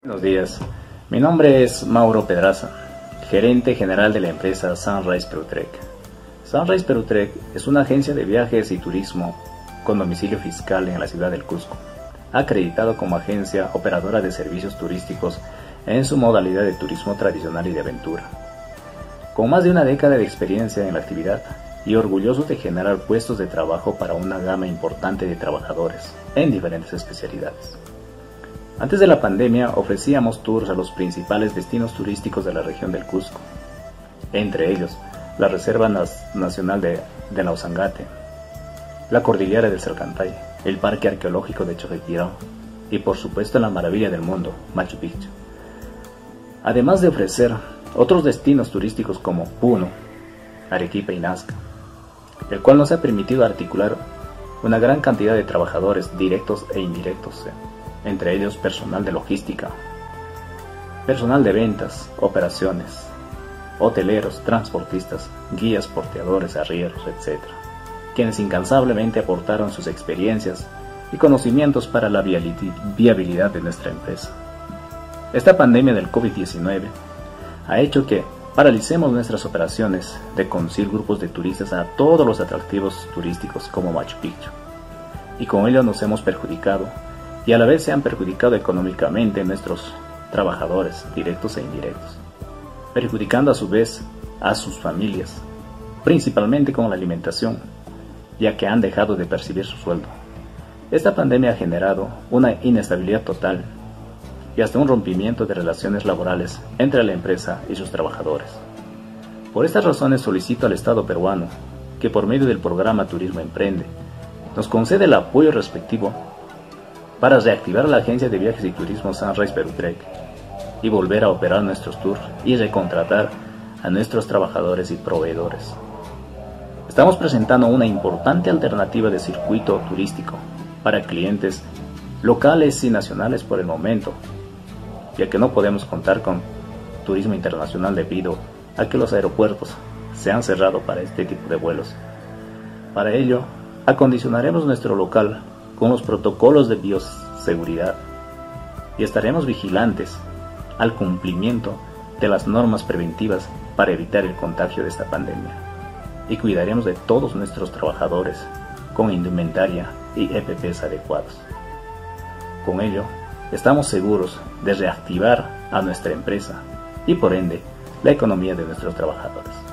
Buenos días, mi nombre es Mauro Pedraza, gerente general de la empresa Sunrise Perutrec. Sunrise Perutrec es una agencia de viajes y turismo con domicilio fiscal en la ciudad del Cusco, acreditado como agencia operadora de servicios turísticos en su modalidad de turismo tradicional y de aventura. Con más de una década de experiencia en la actividad y orgullosos de generar puestos de trabajo para una gama importante de trabajadores en diferentes especialidades. Antes de la pandemia ofrecíamos tours a los principales destinos turísticos de la región del Cusco, entre ellos la Reserva Nacional de Nausangate, la Cordillera del Salcantay, el Parque Arqueológico de Choqquequirao y por supuesto la maravilla del mundo, Machu Picchu. Además de ofrecer otros destinos turísticos como Puno, Arequipa y Nazca, el cual nos ha permitido articular una gran cantidad de trabajadores directos e indirectos, entre ellos personal de logística, personal de ventas, operaciones, hoteleros, transportistas, guías, porteadores, arrieros, etc., quienes incansablemente aportaron sus experiencias y conocimientos para la viabilidad de nuestra empresa. Esta pandemia del COVID-19 ha hecho que paralicemos nuestras operaciones de conducir grupos de turistas a todos los atractivos turísticos como Machu Picchu, y con ello nos hemos perjudicado y a la vez se han perjudicado económicamente nuestros trabajadores directos e indirectos, perjudicando a su vez a sus familias, principalmente con la alimentación, ya que han dejado de percibir su sueldo. Esta pandemia ha generado una inestabilidad total y hasta un rompimiento de relaciones laborales entre la empresa y sus trabajadores. Por estas razones solicito al Estado peruano que por medio del programa Turismo Emprende nos conceda el apoyo respectivo para reactivar la agencia de viajes y turismo Sunrise Perutrec y volver a operar nuestros tours y recontratar a nuestros trabajadores y proveedores. Estamos presentando una importante alternativa de circuito turístico para clientes locales y nacionales por el momento, ya que no podemos contar con turismo internacional debido a que los aeropuertos se han cerrado para este tipo de vuelos. Para ello, acondicionaremos nuestro local con los protocolos de bioseguridad y estaremos vigilantes al cumplimiento de las normas preventivas para evitar el contagio de esta pandemia, y cuidaremos de todos nuestros trabajadores con indumentaria y EPPs adecuados. Con ello, estamos seguros de reactivar a nuestra empresa y por ende la economía de nuestros trabajadores.